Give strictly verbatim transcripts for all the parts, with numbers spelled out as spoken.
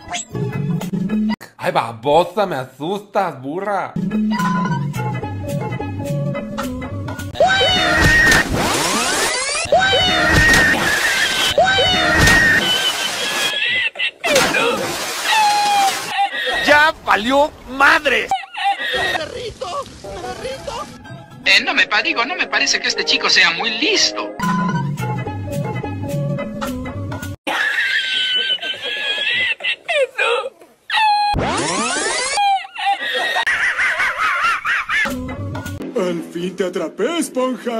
Ay, babosa, me asustas, burra. ¡Ya valió madres! ¡Perrito! ¡Perrito! Eh, no me pa- digo, no me parece que este chico sea muy listo. ¡Al fin te atrapé, esponja!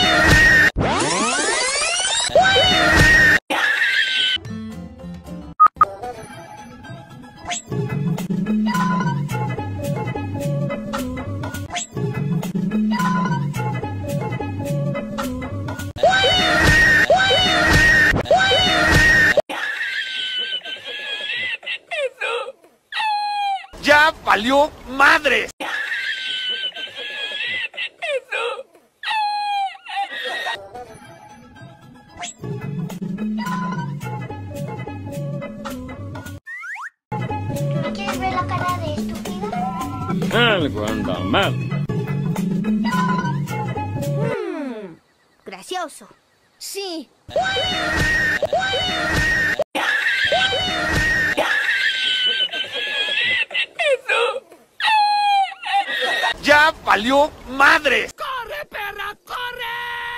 ¡Ya valió madres! ¿Me quieres ver la cara de estúpida? Algo anda mal. Hmm, gracioso. Sí. ¡Ya valió madres! ¡Corre, perra, corre!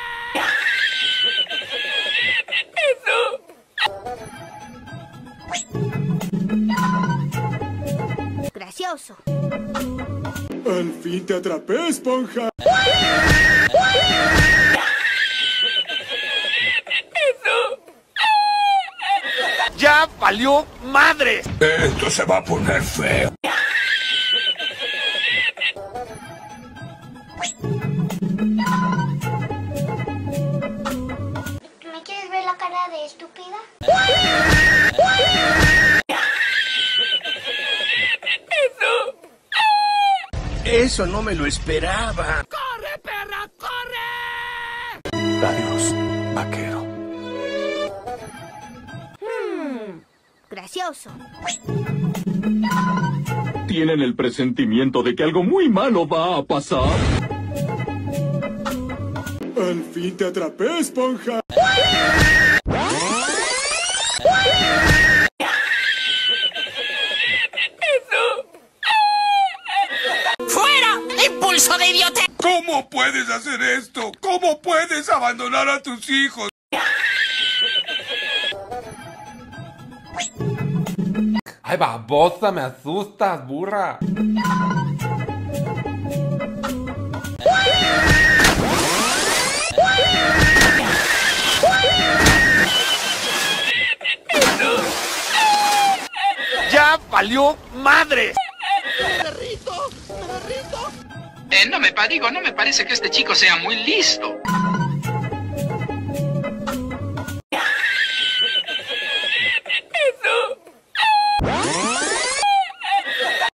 Gracioso. ¡Al fin te atrapé, esponja! ¡Ya valió madres! Esto se va a poner feo. ¿Me quieres ver la cara de estúpida? Eso no me lo esperaba. ¡Corre, perra, corre! Adiós, vaquero. Hmm, gracioso. ¿Tienen el presentimiento de que algo muy malo va a pasar? ¡Al fin te atrapé, esponja! ¡Impulso de idiota! ¿Cómo puedes hacer esto? ¿Cómo puedes abandonar a tus hijos? Ay, babosa, me asustas, burra. ¡Ya valió madres! ¡Perrito! ¡Perrito! Eh, no me pa- digo, no me parece que este chico sea muy listo.